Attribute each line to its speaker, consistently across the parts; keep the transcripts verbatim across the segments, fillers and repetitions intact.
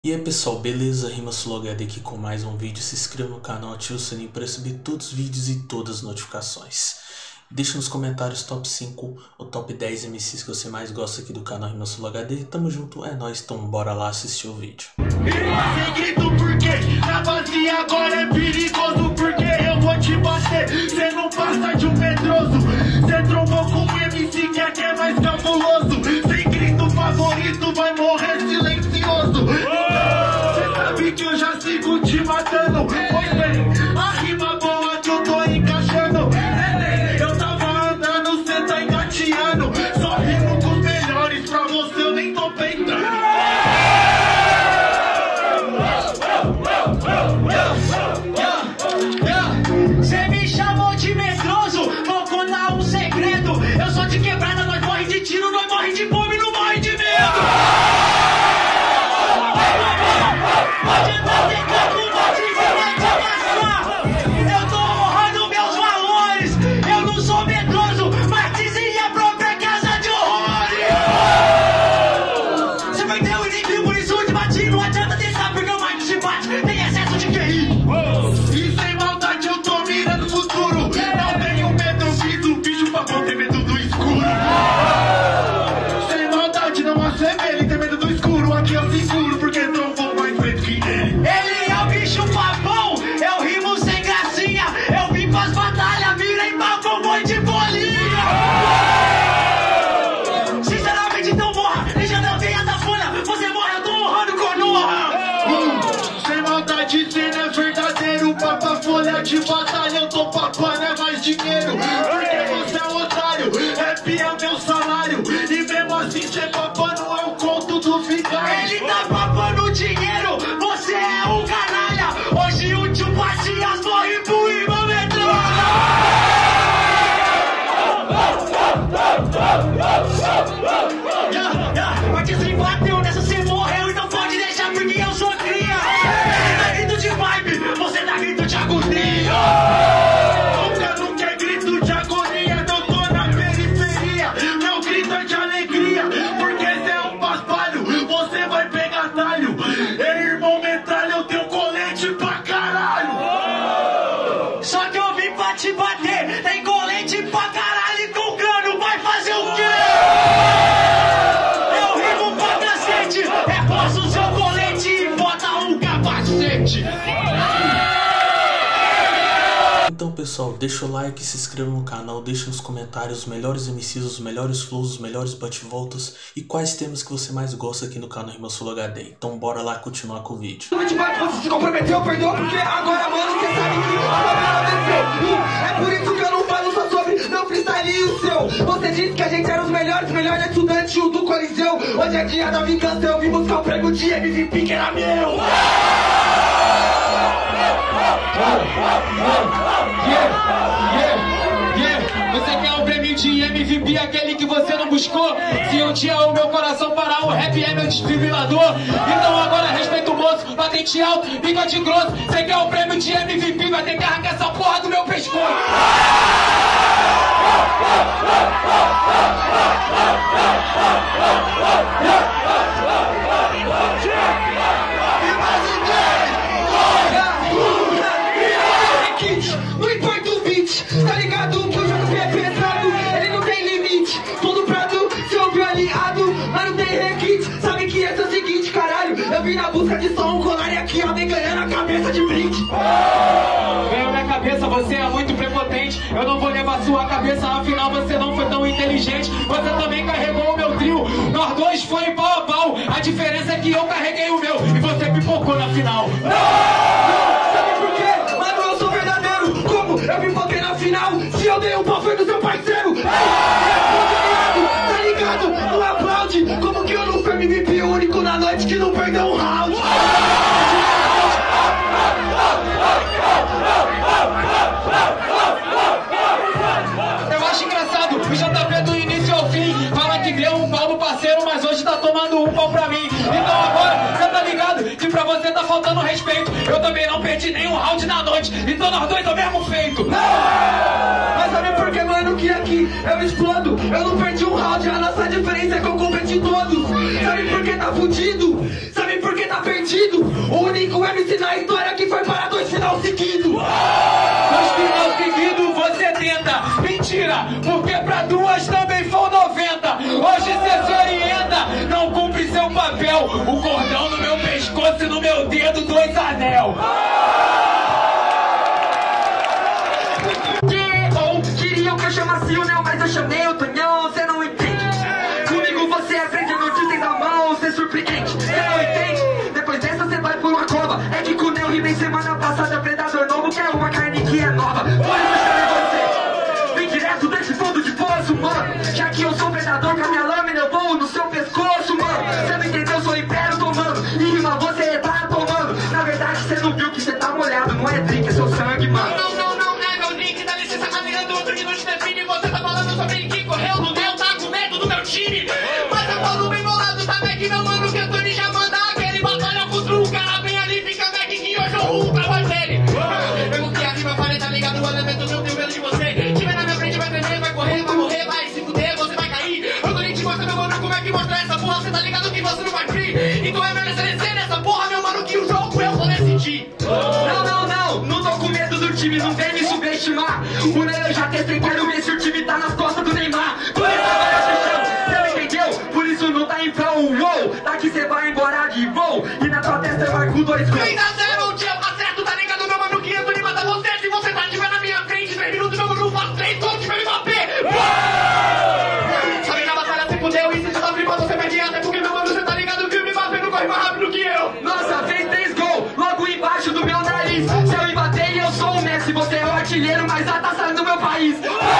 Speaker 1: E aí pessoal, beleza? RimaSuloHD aqui com mais um vídeo. Se inscreva no canal, ative o sininho para receber todos os vídeos e todas as notificações. Deixa nos comentários top cinco ou top dez M Cs que você mais gosta aqui do canal RimaSuloHD. Tamo junto, é nóis, então bora lá assistir o vídeo.
Speaker 2: Sem grito porque na base agora é perigoso, porque eu vou te bater, cê não passa de um medroso. Cê trombou com um M C que aqui é mais cabuloso. Sem grito favorito vai morrer silencioso. Cê sabe que eu já sigo te matando. Pois bem, a rima boa que eu tô encaixando. Eu tava andando, cê tá engateando. Só rimo com os melhores, pra você eu nem tô peitando.
Speaker 3: Cê me chamou de medroso, vou contar um segredo. Eu sou de quebrada, nós morre de tiro, nós morre de fome, não morre de medo. Pode andar tentando, não te vai te amassar. Eu tô honrando meus valores, eu não sou medroso, mas dizem a própria casa de horrores. Você vai ter o inimigo, por isso te bati, não adianta tentar porque o Mike te bate, tem excesso de Q I.
Speaker 2: E sem maldade eu tô mirando o futuro. Não tenho medo, eu fiz o bicho pra não ter medo do escuro. Sem maldade não assemelha, tem medo do escuro. Aqui eu seguro, porque não vou mais medo que ele.
Speaker 3: Ele é o bicho papão, eu rimo sem gracinha. Eu vim pras batalhas, virei mal com boi de bolinha. Sinceramente, então morra, deixa da veia da folha. Você morre, eu tô honrando coroa.
Speaker 2: Sem maldade, cê não é verdadeiro. Papa folha de batalha, eu tô papando é mais dinheiro. Porque você é um otário, rap é meu salário. E mesmo assim cê papando é o conto do vigário.
Speaker 3: Ele tá papando dinheiro, você é um canalha. Hoje o tio Patias morre pro irmão metralha. Porque se bateu nessa, você morreu e não pode deixar porque eu sou cria. Ele tá grito de vibe, você tá grito de agonia.
Speaker 2: Nunca, nunca é grito de agonia, não tô na periferia. Meu grito é de alegria, porque cê é um paspalho, você vai pegar talho. Ei, irmão metralha, eu tenho colete pra caralho.
Speaker 3: Só que eu vim pra te bater, tem colete pra caralho e com cano vai fazer o quê? Eu rimo pra cacete, reforça o seu colete e bota um capacete.
Speaker 1: Então pessoal, deixa o like, se inscreva no canal, deixa nos comentários os melhores M Cs, os melhores flows, os melhores bate-voltas e quais temas que você mais gosta aqui no canal RimaSuloHD. Então bora lá continuar com o vídeo.
Speaker 4: Você se comprometeu, perdoa, porque agora, mano, você sabe que a novela venceu. É por isso que eu não falo só sobre meu freestyle e o seu. Você disse que a gente era os melhores, melhor estudante, o do Coliseu. Hoje é dia da vingança, eu vim buscar o prêmio de M V P que era meu.
Speaker 5: Yeah, yeah, yeah. Você quer o prêmio de M V P, aquele que você não buscou? Se um dia o meu coração parar, o rap é meu desfibrilador. Então agora respeita o moço, patente alto, bigode grosso. Você quer o prêmio de M V P, vai ter que arrancar essa porra do meu pescoço.
Speaker 4: Não importa o beat, tá ligado que o J P é pesado, ele não tem limite. Todo prato, seu meu aliado, mas não tem requinte. Sabe que esse é o seguinte, caralho, eu vim na busca de só um colar e aqui ó, vem ganhando a cabeça de brinde.
Speaker 5: Ganhou minha cabeça, você é muito prepotente. Eu não vou levar sua cabeça, afinal você não foi tão inteligente. Você também carregou o meu trio, nós dois foi pau a pau. A diferença é que eu carreguei o meu e você pipocou na final.
Speaker 4: Sabe por quê? Mano, eu sou verdadeiro. Como eu me foquei na final? Se eu dei um pau foi do seu parceiro. Ei, tá ligado? Não aplaude. Como que eu não fui M V P, o único na noite que não perdeu um round?
Speaker 5: Eu acho engraçado, o J P do início ao fim fala que deu um pau no parceiro, mas hoje tá tomando um pau pra mim. Então agora, você tá ligado que pra você tá faltando respeito. Eu também não perdi nenhum round na noite, então nós dois é o mesmo feito.
Speaker 4: Mas sabe por que, mano, que aqui eu explodo? Eu não perdi um round, a nossa diferença é que eu competi todos. Sabe por que tá fudido? Sabe por que tá perdido? O único M C na história que foi para dois final seguidos.
Speaker 5: Dois final seguidos você tenta. Mentira, porque pra duas também foi noventa. Hoje cê se orienta, não cumpre seu papel. O cordão no meu pescoço e no meu dedo, dois anel.
Speaker 4: Queriam que eu chamasse o Neo, mas eu chamei o Tonhão, cê não entende. Comigo você aprende a notícia da mão, cê surpreende. Cê não entende? Depois dessa cê vai por uma cova. É que com o Neo rimei semana passada, predador novo, quer uma carne que é nova. Por isso eu chamei você. Vem direto desse fundo de poço, mano. Já que eu sou predador, com a minha lâmina eu vou no seu pescoço, mano. Cê não entendeu, eu sou império tomando. E rima você tá tomando. Na verdade cê não viu que cê tá molhado, não é drink, é seu sangue, mano.
Speaker 3: Não, não, não, é meu drink, dá licença, tá ligando outro que não te define. Você tá falando sobre quem correu no meu, tá com medo do meu time. Mas eu falo bem bolado, tá Mac, meu mano, que o Tony já manda aquele batalha contra um cara bem ali, fica Mac, que hoje eu rumo pra mais dele. Eu não tenho a rima, falei, tá ligado, o elemento não tem medo de você. Tiver na minha frente, vai tremer, vai correr, vai morrer, vai se fuder, você vai cair. Eu tô nem te mostrando, meu mano, como é que mostra essa porra, você tá ligado que você não vai free. Então é melhor você descer nessa porra, meu mano, que o jogo eu vou decidir.
Speaker 4: Não, não, não, não tô com medo do time, não vem me subestimar. O Ney eu já testei, quero ver se o time tá nas costas do Neymar. Por isso agora eu te chamo, cê não entendeu? Por isso não tá em prol, uou. Daqui cê vai embora de voo e na tua testa eu marco dois gols.
Speaker 3: três a zero, o dia tá certo, tá ligado, meu mano, que Anthony mata você. Se você tá tiver na minha frente, três minutos, meu mano, faz três gols, vai me bater. Sabe que a batalha se fudeu e se você tá flipando, você perde até porque, meu mano, você tá ligado que o me bater não corre mais rápido que eu.
Speaker 4: Nossa, fez três gols, logo embaixo do meu nariz. Se eu embater, eu sou o Messi, você é o artilheiro, mas a taça do meu país.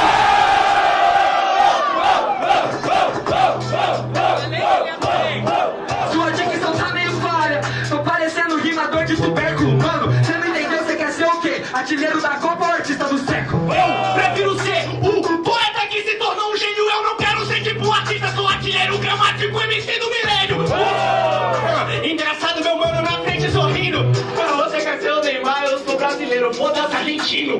Speaker 4: Sua dicção tá meio falha, tô parecendo rimador de tubérculo, mano. Cê não entendeu, cê quer ser o quê? Artilheiro da Copa ou artista do século?
Speaker 3: Eu prefiro ser o poeta que se tornou um gênio. Eu não quero ser tipo um artista, sou artilheiro gramático, M C do milênio. Engraçado, meu mano, na frente sorrindo. Quando você quer ser o Neymar, eu sou brasileiro, foda-se argentino.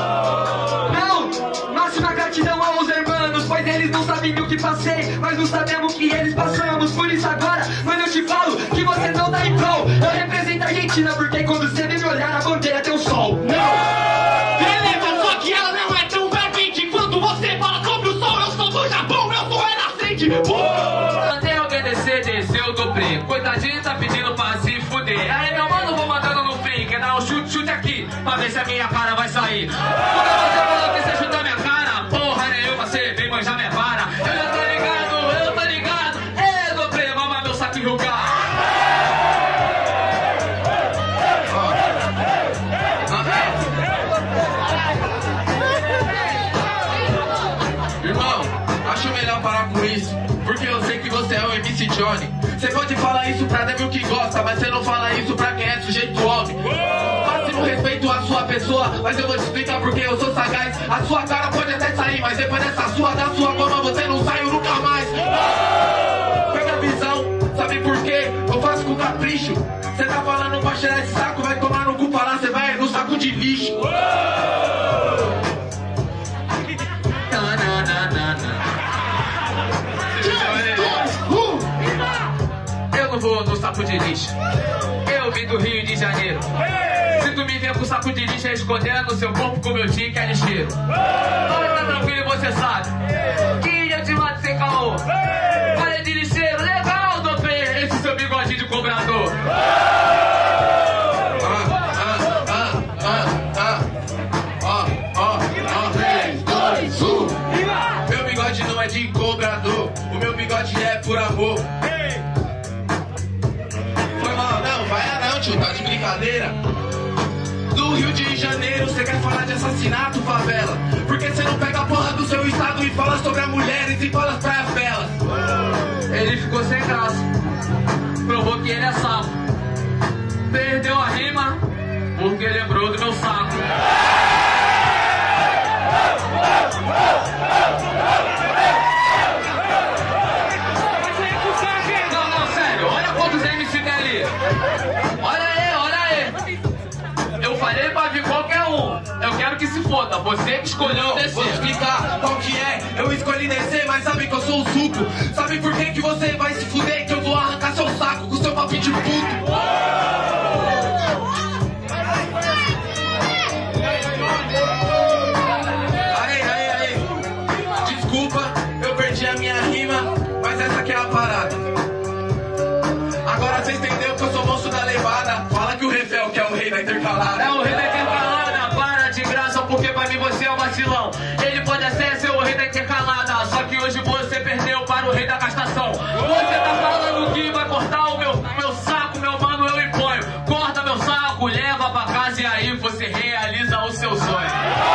Speaker 4: Não, máxima gratidão aos hermanos, pois eles não sabem o que passei, mas não sabemos o que eles passamos. Por isso agora, mano, eu te falo que você não tá em prol. Eu represento a Argentina, porque quando você vem me olhar, a bandeira tem o sol.
Speaker 3: Não! Beleza, só que ela não é tão fervente. Quando você fala sobre o sol, eu sou do Japão, eu sou renascente.
Speaker 5: Até alguém descer, desceu do prêmio. Coitadinho tá pedindo pra se fuder. Aí meu mano, vou mandando no free. Quer dar um chute, chute aqui, pra ver se a minha cara vai sair. Porque você falou que você chuta minha cara, porra nenhuma, você vem manjar minha vara. Eu já tô ligado, eu tô ligado. É do prêmio, mamar meu saco e jogar.
Speaker 6: Irmão, acho melhor parar com isso, porque eu sei que você é o M C Johnny. Você pode falar isso pra débil que gosta, mas você não fala isso pra quem é sujeito homem. Máximo respeito à sua pessoa, mas eu vou te explicar porque eu sou sagaz. A sua cara pode até sair, mas depois dessa sua, da sua goma, você não sai nunca mais. Pega a visão, sabe por quê? Eu faço com capricho. Você tá falando pra cheirar esse saco, vai tomar no cu, falar, você vai no saco de lixo. Eu não vou no saco de lixo. Eu vim do Rio de Janeiro. Se tu me ver com saco de lixo escondendo seu corpo como eu tinha que é lixeiro. Mas tá tranquilo, você sabe que eu te mato sem caô. Falei de lixeiro, legal, dopei esse seu bigodinho de cobrador. Meu bigode não é de cobrador, o meu bigode é por amor. Foi mal, não, vai não, tio, tá de brincadeira. Do Rio de Janeiro, você quer falar de assassinato, favela? Porque você não pega a porra do seu estado e fala sobre as mulheres e fala as praias belas. Ele ficou sem graça, provou que ele é sapo. Perdeu a rima, porque lembrou do meu saco. Não, não, sério, olha quantos M C tem ali. Olha aí, olha.
Speaker 5: foda, você que escolheu
Speaker 6: Não,
Speaker 5: descer.
Speaker 6: vou explicar qual que é. Eu escolhi descer, mas sabe que eu sou o suco. Sabe por que que você vai se fuder? Que eu vou arrancar seu saco com seu papinho de puto. Aí, aí, aí. Desculpa, eu perdi a minha rima, mas essa aqui é a parada. Agora você entendeu que eu sou moço da levada. Fala que o Refel que é o rei da intercalada.
Speaker 5: É o rei da intercalada, para de graça, porque pra mim você é um vacilão. Ele pode até ser o rei da intercalada, só que hoje você perdeu para o rei da gastação. Você tá falando que vai cortar o meu, meu saco, meu mano, eu imponho. Corta meu saco, leva pra casa e aí você realiza o seu sonho.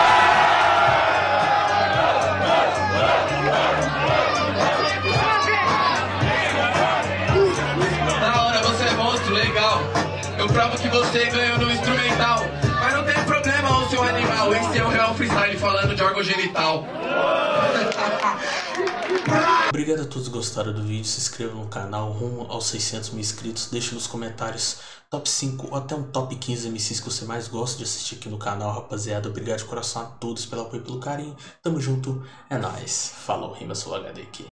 Speaker 6: Da hora, você é monstro, legal. Eu provo que você ganhou no instrumental. Mas não tem problema, ô seu animal. Esse é o real freestyle falando de órgão genital.
Speaker 1: Obrigado a todos que gostaram do vídeo, se inscrevam no canal rumo aos seiscentos mil inscritos, deixe nos comentários top cinco ou até um top quinze M Cs que você mais gosta de assistir aqui no canal, rapaziada. Obrigado de coração a todos pelo apoio e pelo carinho, tamo junto, é nóis, falou, Rima Sul H D aqui.